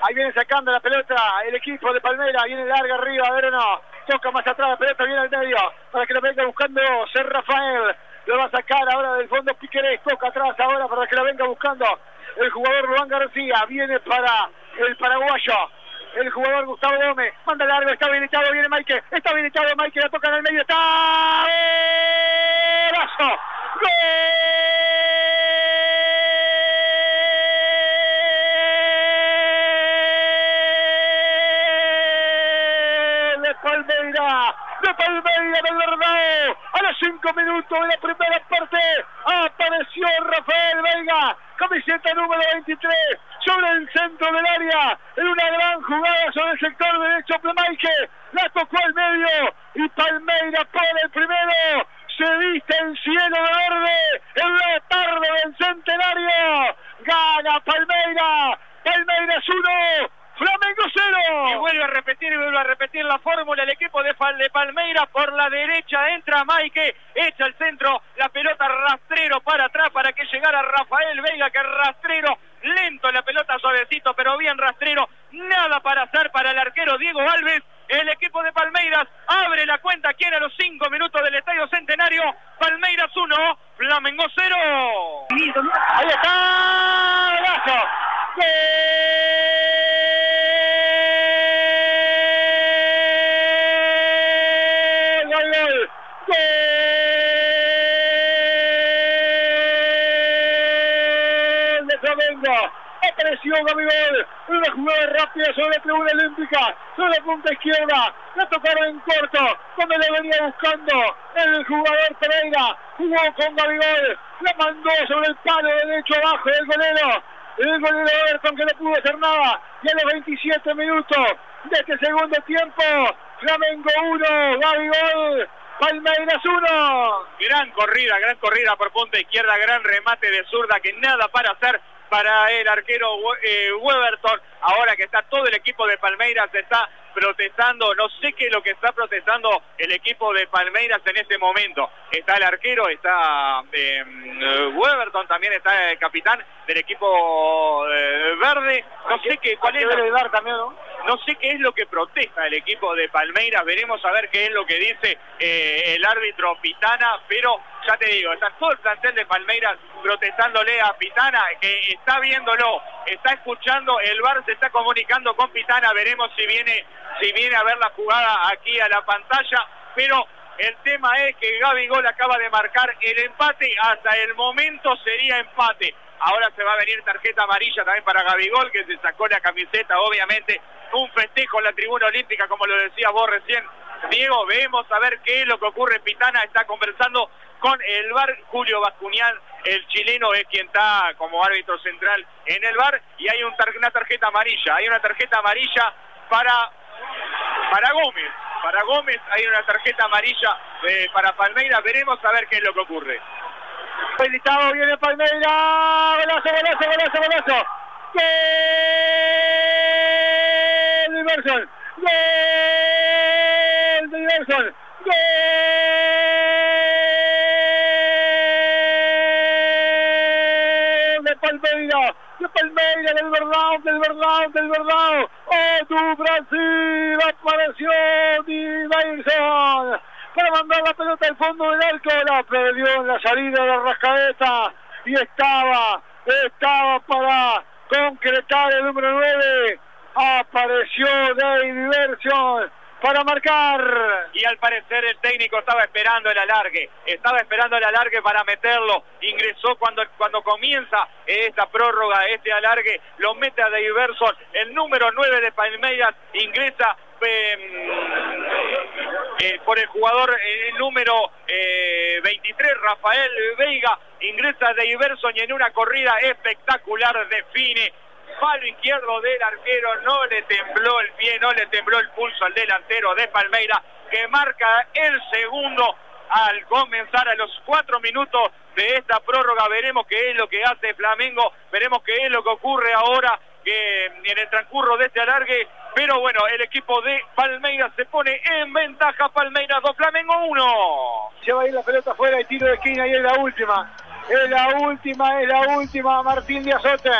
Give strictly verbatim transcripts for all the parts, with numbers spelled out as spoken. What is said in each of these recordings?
Ahí viene sacando la pelota el equipo de Palmeiras, viene larga arriba, a ver o no. Toca más atrás la pelota, viene al medio, para que la venga buscando Ser Rafael. Lo va a sacar ahora del fondo Piquerés, toca atrás ahora para que la venga buscando el jugador Luan García. Viene para el paraguayo, el jugador Gustavo Gómez. Manda largo, está habilitado, viene Maike. Está habilitado Maike, la toca en el medio, está... ¡Golazo! ¡Gol! Palmeiras, de Palmeiras del Verdao, a los cinco minutos de la primera parte, apareció Rafael Veiga, camiseta número veintitrés, sobre el centro del área, en una gran jugada sobre el sector derecho de Maike, la tocó al medio, y Palmeiras pone el primero, se viste el cielo de verde, en la tarde del centenario, gana Palmeiras, Palmeiras uno, Flamengo cero. Y vuelve a repetir y vuelve a repetir la fórmula el equipo de, de Palmeiras. Por la derecha entra Maike, echa el centro, la pelota rastrero para atrás para que llegara Rafael Veiga, que rastrero, lento la pelota, suavecito pero bien rastrero, nada para hacer para el arquero Diego Alves. El equipo de Palmeiras abre la cuenta aquí a los cinco minutos del Estadio Centenario. Palmeiras uno, Flamengo cero. Ahí está, golazo. ¡Gol! Flamengo, apareció Gabigol, una jugada rápida sobre la tribuna olímpica, sobre la punta izquierda, la tocaron en corto, donde le venía buscando el jugador Pereira, jugó con Gabigol, la mandó sobre el palo derecho abajo del golero, el golero Everton, que no pudo hacer nada, y a los veintisiete minutos de este segundo tiempo, Flamengo uno, Gabigol, Palmeiras uno. Gran corrida, gran corrida por punta izquierda, gran remate de zurda, que nada para hacer para el arquero eh, Weberton. Ahora que está todo el equipo de Palmeiras, está protestando, no sé qué es lo que está protestando el equipo de Palmeiras en este momento. Está el arquero, está eh, Weberton, también está el capitán del equipo eh, verde. No sé qué, cuál es el también, ¿no? No sé qué es lo que protesta el equipo de Palmeiras, veremos a ver qué es lo que dice eh, el árbitro Pitana, pero ya te digo, está todo el plantel de Palmeiras protestándole a Pitana, que está viéndolo, está escuchando, el V A R se está comunicando con Pitana, veremos si viene, si viene a ver la jugada aquí a la pantalla, pero el tema es que Gabigol acaba de marcar el empate, hasta el momento sería empate. Ahora se va a venir tarjeta amarilla también para Gabigol, que se sacó la camiseta, obviamente, un festejo en la tribuna olímpica, como lo decía vos recién, Diego. Vemos a ver qué es lo que ocurre. Pitana está conversando con el V A R, Julio Bascuñán, el chileno, es quien está como árbitro central en el V A R, y hay un tar una tarjeta amarilla, hay una tarjeta amarilla para, para Gómez, para Gómez hay una tarjeta amarilla eh, para Palmeiras, veremos a ver qué es lo que ocurre. Habilitado, viene Palmeiras, golazo, golazo, golazo, golazo. ¡Gol! De Iverson, ¡gol! De Iverson, ¡gol! De Palmeiras, de Palmeiras, del Verdão, del Verdão, del Verdão. ¡Oh, tu Brasil! Apareció de Iverson para mandar la pelota al fondo del arco, la perdió en la salida de la Rascaeta y estaba, estaba para concretar el número nueve, apareció David Iverson para marcar. Y al parecer el técnico estaba esperando el alargue, estaba esperando el alargue para meterlo, ingresó cuando, cuando comienza esta prórroga, este alargue, lo mete a David Iverson, el número nueve de Palmeiras ingresa eh, eh, por el jugador el número eh, veintitrés, Rafael Veiga, ingresa de Iverson y en una corrida espectacular define, palo izquierdo del arquero, no le tembló el pie, no le tembló el pulso al delantero de Palmeiras, que marca el segundo al comenzar a los cuatro minutos de esta prórroga. Veremos qué es lo que hace Flamengo, veremos qué es lo que ocurre ahora que en el transcurso de este alargue, pero bueno, el equipo de Palmeiras se pone en ventaja. Palmeiras dos, Flamengo uno. Se va a ir la pelota afuera y tiro de esquina y es la última, es la última, es la última. Martín Díaz Otten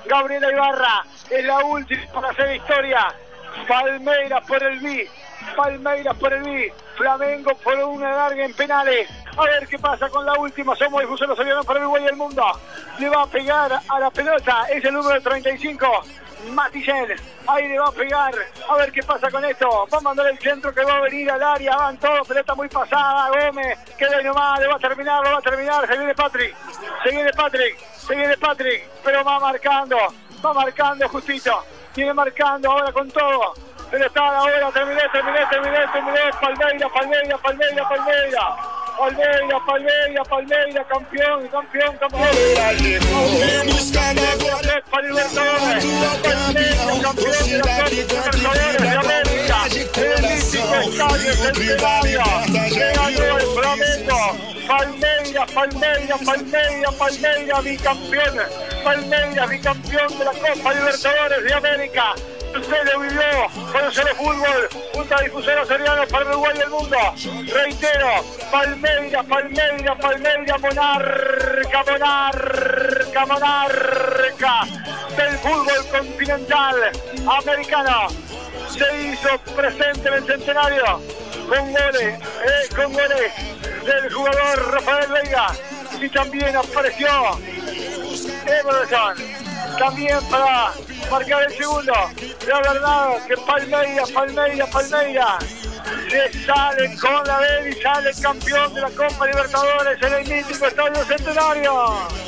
Gabriela Ibarra, es la última para hacer historia. Palmeiras por el B, Palmeiras por el B, Flamengo por una larga en penales. A ver qué pasa con la última. Somos difusoros Soriano para Uruguay y el mundo. Le va a pegar a la pelota, es el número treinta y cinco, Matillén. Ahí le va a pegar, a ver qué pasa con esto. Va a mandar el centro que va a venir al área, van todos, pelota muy pasada, Gómez, queda ahí nomás, le va a terminar, lo va a terminar, se viene Patrick, se viene Patrick, se viene Patrick, pero va marcando, va marcando justito, viene marcando ahora con todo, pero está ahora, terminé, terminé, terminé, terminé, Palmeiras, Palmeiras, Palmeiras, Palmeiras. Palmeiras, Palmeiras, Palmeiras, campeón, campeón, campeón. Para Libertadores, Palmeiras, campeón de la Copa Libertadores de América. El mítico estadio Centenario, que ganó el Flamengo. Palmeiras, Palmeiras, Palmeiras, Palmeiras, bicampeón. Palmeiras, bicampeón de la Copa Libertadores de América. Usted lo vivió con solo fútbol, junto a difusoros serianos para Uruguay y el mundo. Reitero, Palmeiras, Palmeiras, Palmeiras, monarca, monarca, monarca del fútbol continental americano. Se hizo presente en el Centenario con goles, eh, con goles del jugador Rafael Veiga, y también apareció Emerson, también para marcar el segundo. La verdad que Palmeiras, Palmeiras, Palmeiras se sale con la B y sale campeón de la Copa Libertadores en el mítico Estadio Centenario.